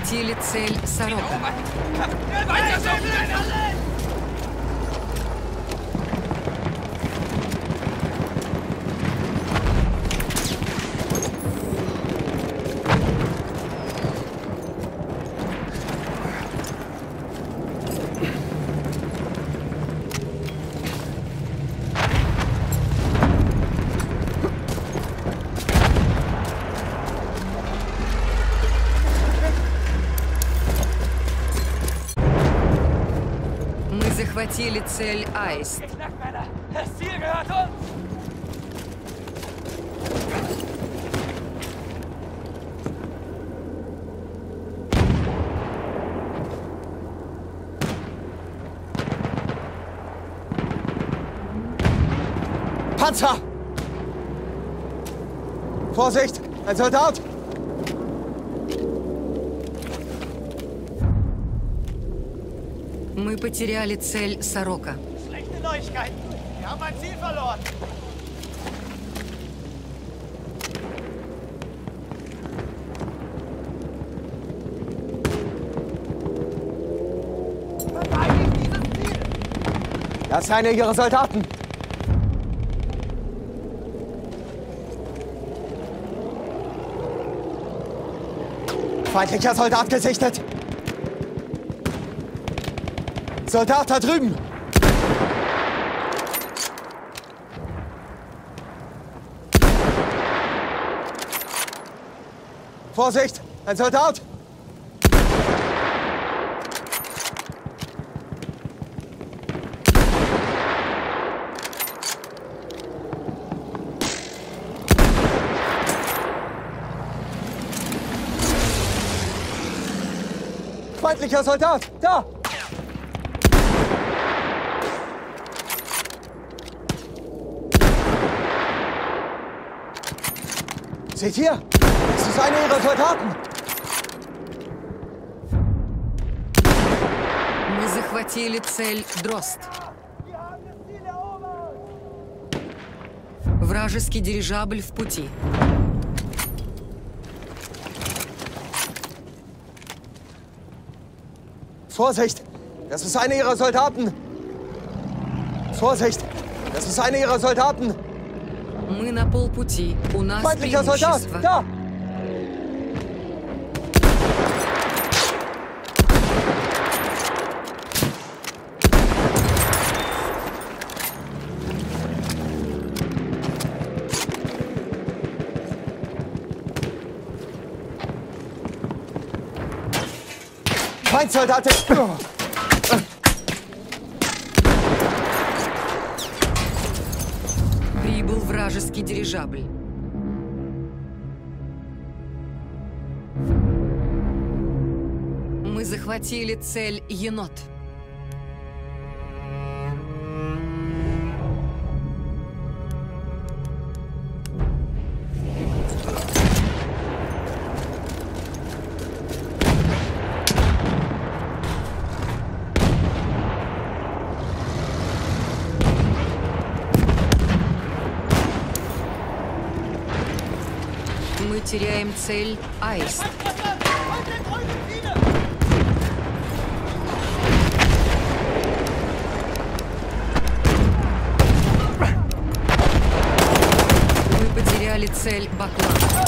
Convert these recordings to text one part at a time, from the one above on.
захватили цель Сорока. Захватили цель Аист. Panzer! Vorsicht! Ein Soldat! Мы потеряли цель Сорока. Schlechte Neuigkeiten. Wir haben ein Ziel verloren. Verteidigt dieses Ziel! Das ist einer ihrer Soldaten! Feindlicher Soldat gesichtet! Soldat da drüben! Vorsicht! Ein Soldat! Feindlicher Soldat! Da! Seht ihr? Das ist einer ihrer Soldaten! Мы захватили цель Дрозд. Вражеский дирижабль в пути. Vorsicht! Das ist einer ihrer Soldaten! Vorsicht! Das ist einer ihrer Soldaten! Мы на полпути. У нас Feindlicher Soldat! преимущество. Da! Feindsoldat! Прибыл вражеский дирижабль. Мы захватили цель Енот. Мы теряем цель Аист. Мы потеряли цель Баклан.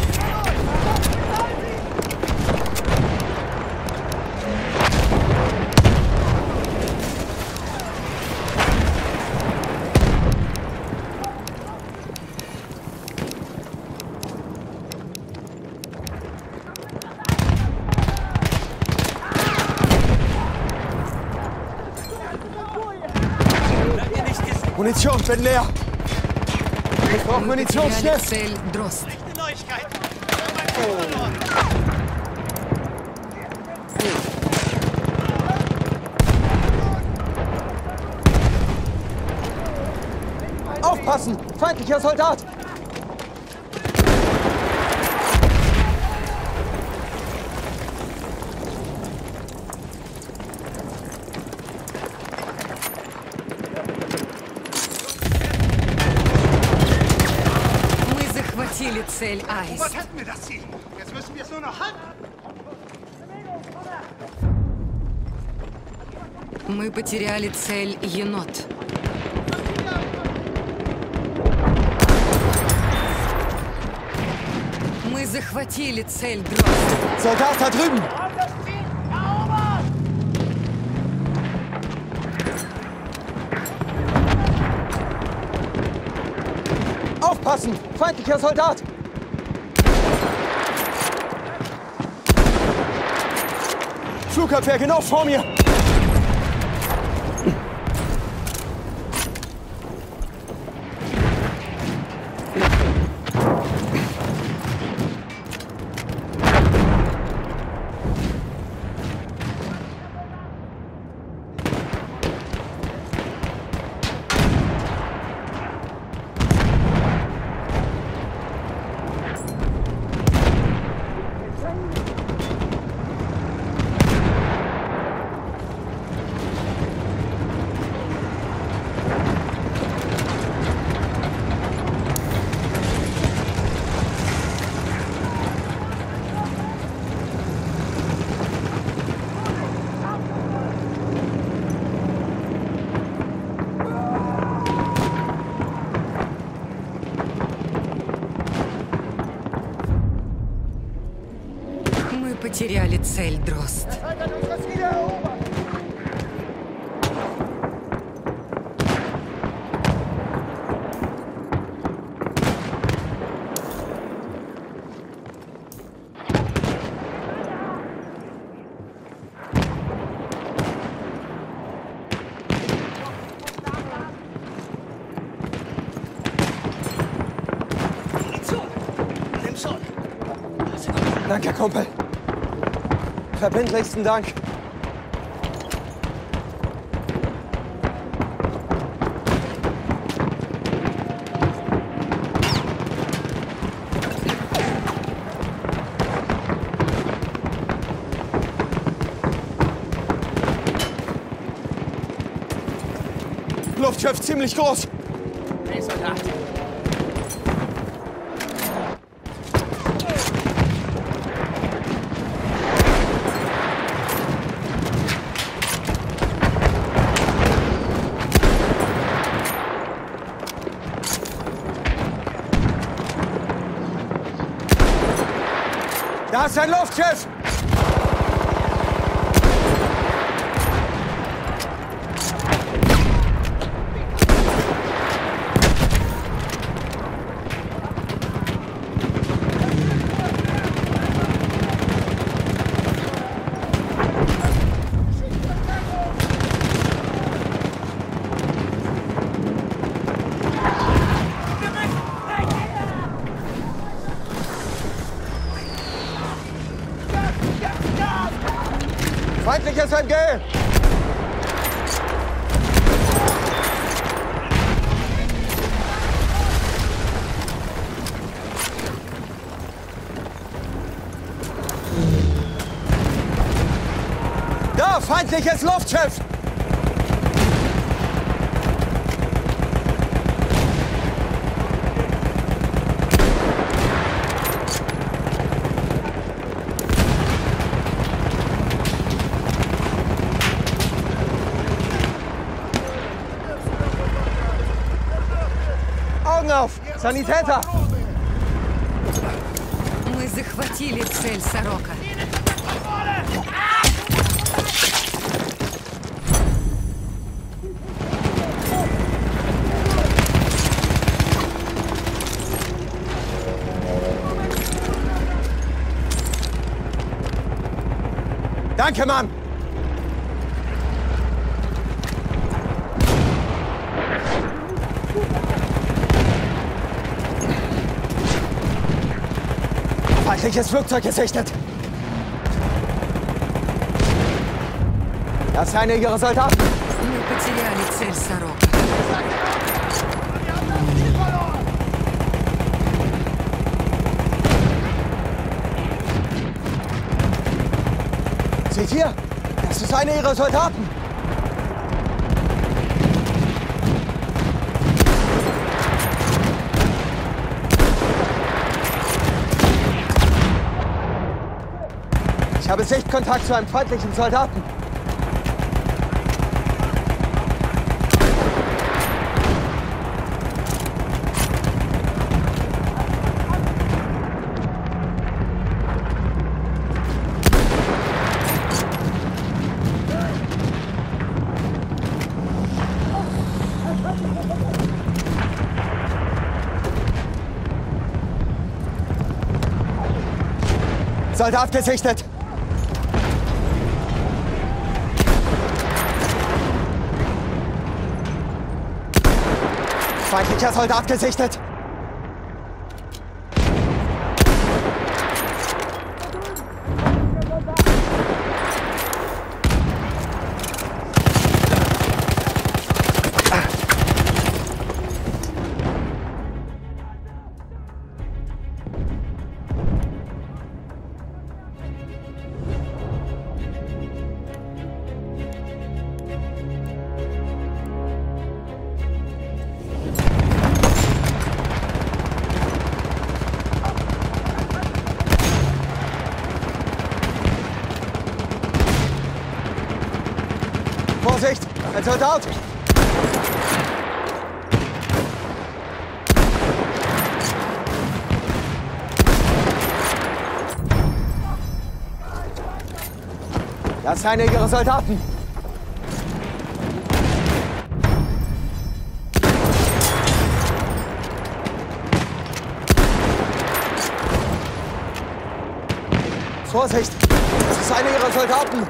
Munition, bin leer! Ich brauche Мы Munition, потеряли schnell! цель Дрозд. Schlechte Neuigkeiten. Wir haben ein Ziel verloren. Aufpassen! Feindlicher Soldat! Мы захватили цель Аист. Was hätten wir das Ziel? Jetzt müssen wir es nur noch halten. Мы потеряли цель енот. Мы захватили цель дрозд. Soldat da drüben! Das Ziel erobert! Aufpassen! Feindlicher Soldat! Flugabwehr genau vor mir! Мы потеряли цель дрозд. Feind hat unser Ziel erobert! Nimm schon! Danke, Kumpel. Verbindlichsten Dank. Luftschiff ziemlich groß. Hey, Soldat! Da ist ein Luftschiff! Feindliches MG! Da, feindliches Luftschiff! Augen auf! Sanitäter! Мы захватили цель Сорока. Danke, Mann! Feindliches Flugzeug gesichtet! Das ist einer ihrer Soldaten! Мы потеряли цель Сорока. Wir haben das Ziel verloren! Seht ihr? Das ist einer ihrer Soldaten! Ich habe Sichtkontakt zu einem feindlichen Soldaten. Soldat gesichtet! Feindlicher Soldat gesichtet! Vorsicht! Ein Soldat! Das ist einer ihrer Soldaten! Vorsicht! Das ist einer ihrer Soldaten!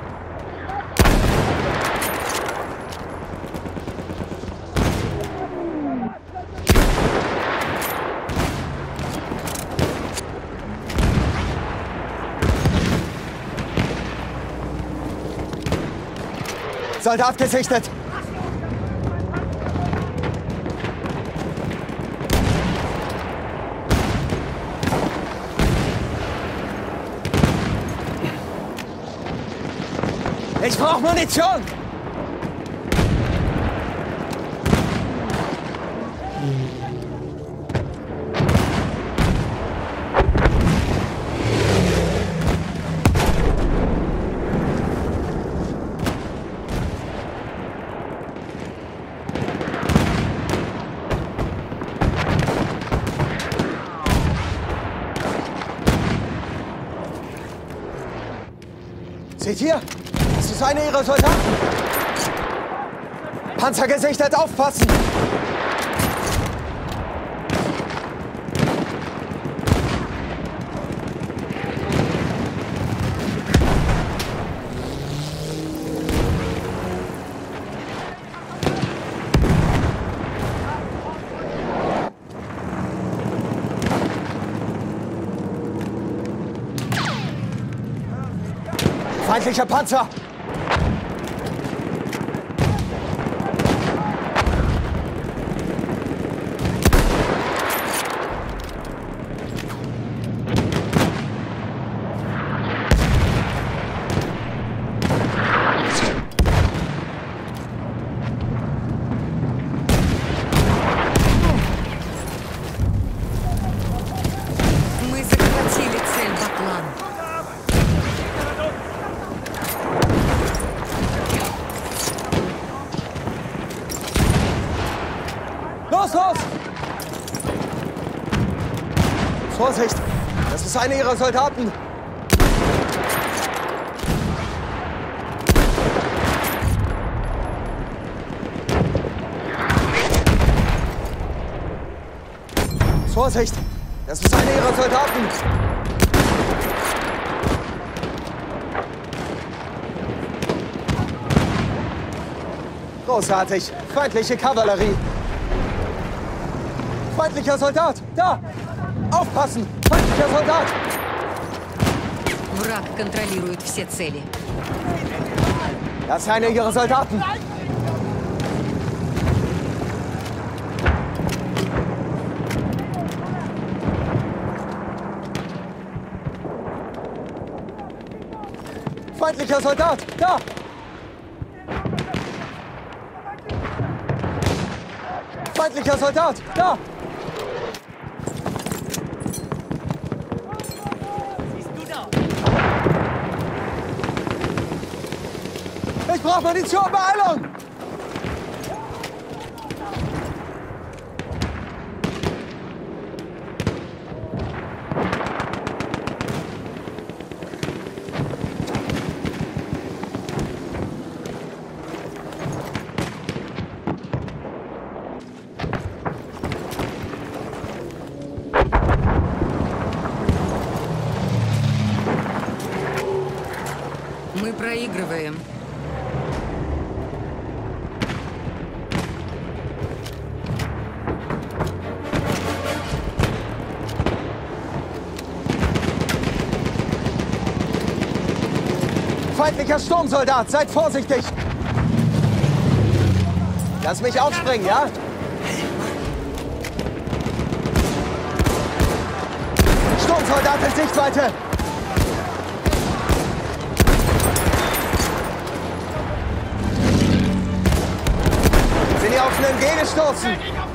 Soldat gesichtet! Ich brauche Munition! Seht ihr? Das ist einer ihrer Soldaten. Panzer gesichtet, aufpassen! Feindlicher Panzer! Мы захватили цель Баклан. Los, los! Vorsicht! Das ist einer ihrer Soldaten! Vorsicht! Das ist einer ihrer Soldaten! Großartig! Feindliche Kavallerie! Feindlicher Soldat! Da! Aufpassen! Feindlicher Soldat! Враг контролирует все цели. Das ist einer ihrer Soldaten! Feindlicher Soldat! Da! Feindlicher Soldat! Da! Siehst du da? brauche Munition, Beeilung! Мы проигрываем. Feindlicher Sturmsoldat, seid vorsichtig! Lass mich aufspringen, ja? Sturmsoldat in Sichtweite! Sind ihr auf einen MG gestoßen?